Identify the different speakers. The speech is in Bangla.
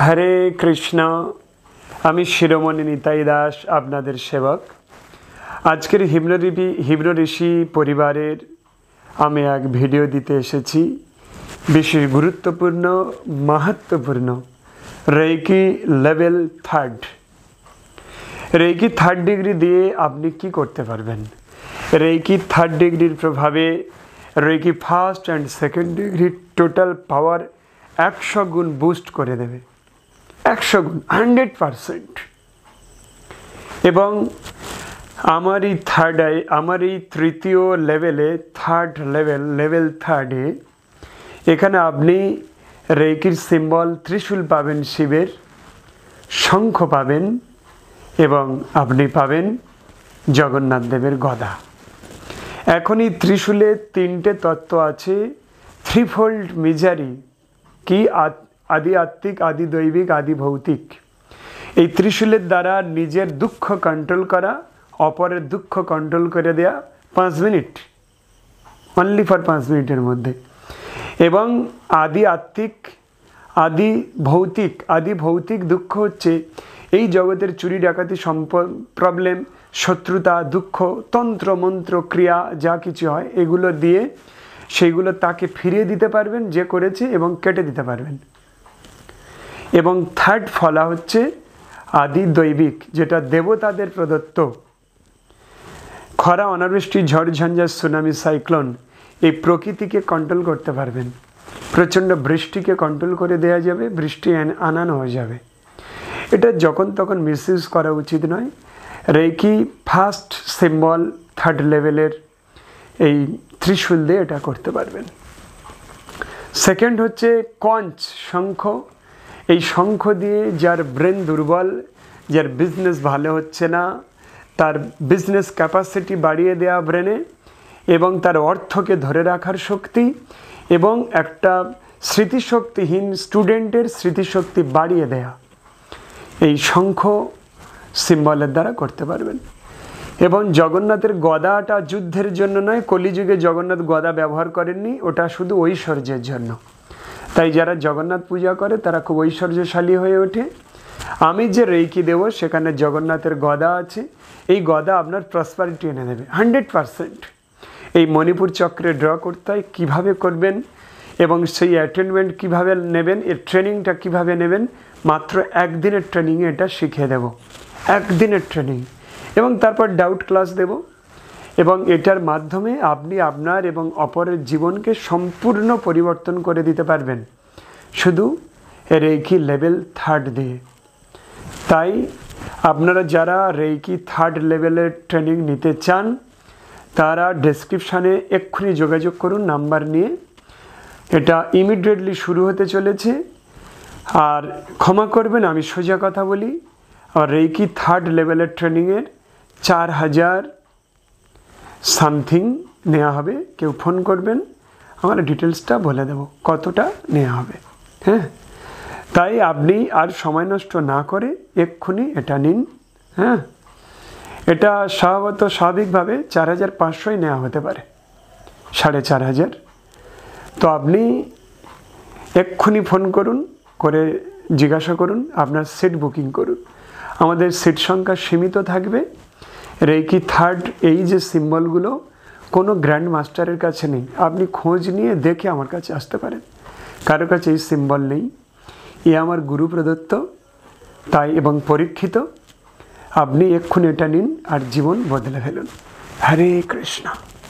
Speaker 1: হরে কৃষ্ণ। আমি শিরোমণি নিতাই দাস, আপনাদের সেবক। আজকের হিপ্নোঋষি পরিবারের আমি এক ভিডিও দিতে এসেছি। বিশেষ গুরুত্বপূর্ণ, মাহাত্ম্যপূর্ণ রেইকি লেভেল 3। রেইকি 3 ডিগ্রি দিয়ে আপনি কি করতে পারবেন? রেইকি 3 ডিগ্রির প্রভাবে reiki 1st and 2nd degree total power 100 গুণ বুস্ট করে দেবে। 100 গুণ, 100%। এবং আমার এই তৃতীয় লেভেলে, লেভেল 3-এ এখানে আপনি রেইকির সিম্বল ত্রিশূল পাবেন, শিবের শঙ্খ পাবেন, এবং আপনি পাবেন জগন্নাথ দেবের গদা। এখন এই ত্রিশূলে 3টে তত্ত্ব আছে। থ্রিফোল্ড মিজারি কি? আদি আত্মিক, আদি দৈবিক, আদি ভৌতিক। এই ত্রিশূলের দ্বারা নিজের দুঃখ কন্ট্রোল করা, অপরের দুঃখ কন্ট্রোল করে দেয়া 5 মিনিট, অনলি ফর 5 মিনিটের মধ্যে। এবং আদি আত্মিক, আদি ভৌতিক দুঃখ হচ্ছে এই জগতের চুরি ডাকাতি, প্রবলেম, শত্রুতা, দুঃখ, তন্ত্র মন্ত্র ক্রিয়া যা কিছু হয় এগুলো দিয়ে সেইগুলো তাকে ফিরিয়ে দিতে পারবেন যে করেছে, এবং কেটে দিতে পারবেন। এবং থার্ড ফলা হচ্ছে আদি দৈবিক, যেটা দেবতাদের প্রদত্ত। খরা, অনাবৃষ্টি, ঝড় ঝঞ্ঝা, সুনামি, সাইক্লোন, এই প্রকৃতিকে কন্ট্রোল করতে পারবেন। প্রচণ্ড বৃষ্টিকে কন্ট্রোল করে দেওয়া যাবে, বৃষ্টি আনানো হয়ে যাবে। এটা যখন তখন মিসইউজ করা উচিত নয়। রেইকি 1st সিম্বল 3rd লেভেলের এই ত্রিশূল দিয়ে এটা করতে পারবেন। 2nd হচ্ছে কঞ্চ, শঙ্খ। এই শঙ্খ দিয়ে যার ব্রেন দুর্বল, যার বিজনেস ভালো হচ্ছে না, তার বিজনেস ক্যাপাসিটি বাড়িয়ে দেওয়া ব্রেনে, এবং তার অর্থকে ধরে রাখার শক্তি, এবং একটা স্মৃতিশক্তিহীন স্টুডেন্টের স্মৃতিশক্তি বাড়িয়ে দেয়া, এই শঙ্খ সিম্বলের দ্বারা করতে পারবেন। এবং জগন্নাথের গদাটা যুদ্ধের জন্য নয়, কলিযুগে জগন্নাথ গদা ব্যবহার করেননি, ওটা শুধু ঐশ্বর্যের জন্য। তাই যারা জগন্নাথ পূজা করে তারা খুব ঐশ্বর্যশালী হয়ে ওঠে। আমি যে রেইকি দেব সেখানে জগন্নাথের গদা আছে। এই গদা আপনার প্রসপারিটি এনে দেবে 100%। এই মণিপুর চক্রে ড্র করতে হয়, কীভাবে করবেন এবং সেই অ্যাটেনমেন্ট কীভাবে নেবেন, এর ট্রেনিংটা কীভাবে নেবেন, মাত্র 1 দিনের ট্রেনিংয়ে এটা শিখিয়ে দেব। 1 দিনের ট্রেনিং, এবং তারপর ডাউট ক্লাস দেব। এবং এটার মাধ্যমে আপনি আপনার এবং অপরের জীবনকে সম্পূর্ণ পরিবর্তন করে দিতে পারবেন, শুধু রেইকি লেভেল 3 দিয়ে। তাই আপনারা যারা রেইকি 3rd লেভেলের ট্রেনিং নিতে চান তারা ডেসক্রিপশানে এক্ষুনি যোগাযোগ করুন নাম্বার নিয়ে। এটা ইমিডিয়েটলি শুরু হতে চলেছে। আর ক্ষমা করবেন, আমি সোজা কথা বলি। আর রেইকি 3rd লেভেলের ট্রেনিংয়ের 4000 সামথিং নেওয়া হবে। কেউ ফোন করবেন, আমার ডিটেলসটা বলে দেব কতটা নেওয়া হবে। হ্যাঁ, তাই আপনি আর সময় নষ্ট না করে এক্ষুনি এটা নিন। হ্যাঁ, এটা স্বাভাবিকভাবে 4500 নেওয়া হতে পারে, 4500। তো আপনি এক্ষুনি ফোন করুন, করে জিজ্ঞাসা করুন, আপনার সিট বুকিং করুন। আমাদের সিট সংখ্যা সীমিত থাকবে। রেইকি 3rd এই যে সিম্বলগুলো কোনো গ্র্যান্ড মাস্টারের কাছে নেই। আপনি খোঁজ নিয়ে দেখে আমার কাছে আসতে পারেন। কারোর কাছে এই সিম্বল নেই, এ আমার গুরু প্রদত্ত, তাই এবং পরীক্ষিত। আপনি এক্ষুনি এটা নিন আর জীবন বদলে ফেলুন। হরে কৃষ্ণ।